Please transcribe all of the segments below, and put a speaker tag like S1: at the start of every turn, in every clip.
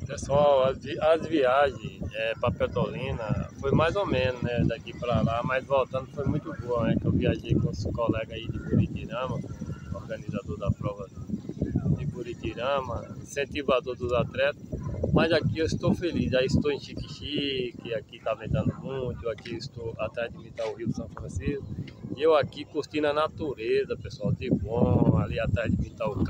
S1: Pessoal, as viagens para Petrolina foi mais ou menos, né, daqui para lá, mas voltando foi muito boa, né, que eu viajei com os colegas aí de Buritirama, com o organizador da prova de Buritirama, incentivador dos atletas, mas aqui eu estou feliz, já estou em Xique-Xique, aqui está ventando muito, aqui estou atrás de mim está o Rio São Francisco, e eu aqui curtindo a natureza, pessoal, de bom, ali atrás de mim está o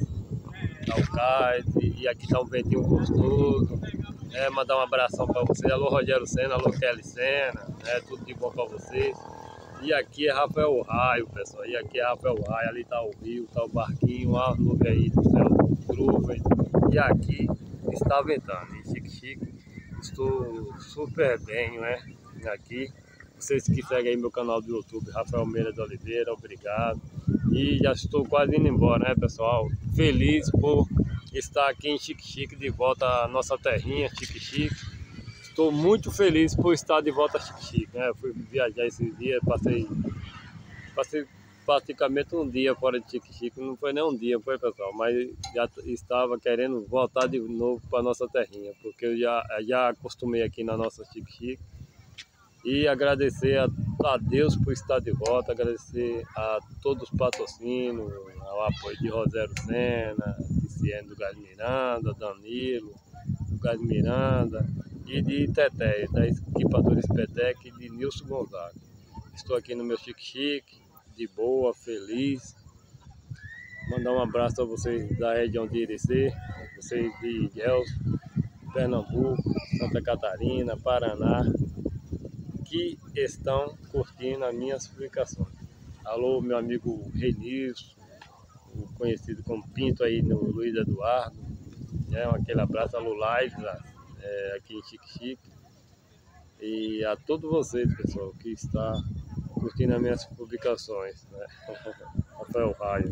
S1: cais, e aqui tá um ventinho gostoso. Mandar um abração para vocês. Alô Rogério Senna, alô Kelly Senna, tudo de bom para vocês. E aqui é Rafael Raio, pessoal. E aqui é Rafael Raio, ali tá o rio, tá o barquinho, a nuvem aí do céu, nuvem. E aqui está ventando, em Xique-Xique. Estou super bem, né? Aqui. Vocês que seguem aí meu canal do YouTube, Rafael Meira de Oliveira, obrigado. E já estou quase indo embora, né, pessoal? Feliz por estar aqui em Xique-Xique, de volta à nossa terrinha, Xique-Xique. Estou muito feliz por estar de volta a Xique-Xique, né? Eu fui viajar esses dias, passei praticamente um dia fora de Xique-Xique. Não foi nem um dia, foi, pessoal? Mas já estava querendo voltar de novo para nossa terrinha, porque eu já acostumei aqui na nossa Xique-Xique. E agradecer a Deus por estar de volta, agradecer a todos os patrocínios, ao apoio de Rogério Senna, de Ciene do Gás Miranda, Danilo, do Gás Miranda e de Teté, da equipadora Spetec e de Nilson Gonzaga. Estou aqui no meu Xique-Xique, de boa, feliz. Mandar um abraço a vocês da região de Irecê, vocês de Ilhéus, Pernambuco, Santa Catarina, Paraná, que estão curtindo as minhas publicações. Alô, meu amigo Renilson, conhecido como Pinto aí no Luiz Eduardo, aquele abraço, alô Live, aqui em Xique-Xique. E a todos vocês, pessoal, que está curtindo as minhas publicações, né? Rafael Raio.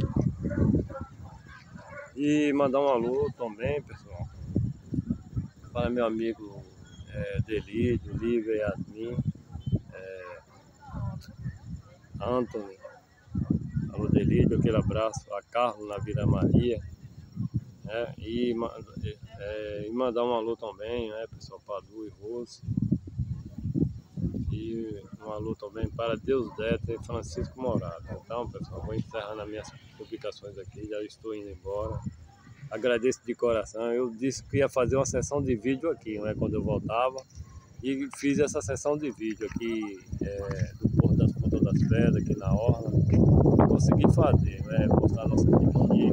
S1: E mandar um alô também, pessoal, para meu amigo Delírio, Lívia e Yasmin, Anthony, alô Delírio, aquele abraço, a Carlos na Vila Maria, e mandar um alô também, pessoal, para Lu e Rose, e um alô também para Deus Neto e Francisco Morado. Então, pessoal, vou encerrando as minhas publicações aqui, já estou indo embora. Agradeço de coração. Eu disse que ia fazer uma sessão de vídeo aqui, quando eu voltava, e fiz essa sessão de vídeo aqui do Porto das Pontas das Pedras, aqui na Orla. Consegui fazer, mostrar nossa Xique-Xique.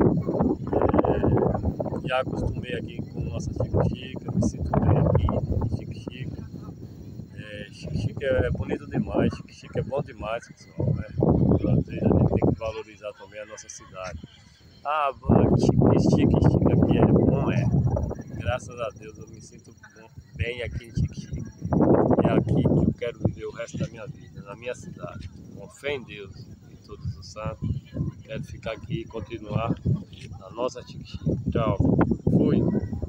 S1: Já acostumei aqui com nossa Xique-Xique, me sinto bem aqui em Xique-Xique. Xique-Xique é bonito demais, Xique-Xique é bom demais, pessoal, A gente tem que valorizar também a nossa cidade. Xique-Xique aqui é bom, graças a Deus eu me sinto bem aqui em Xique-Xique. É aqui que eu quero viver o resto da minha vida, na minha cidade, com fé em Deus e todos os santos. Quero ficar aqui e continuar na nossa Xique-Xique. Tchau, fui.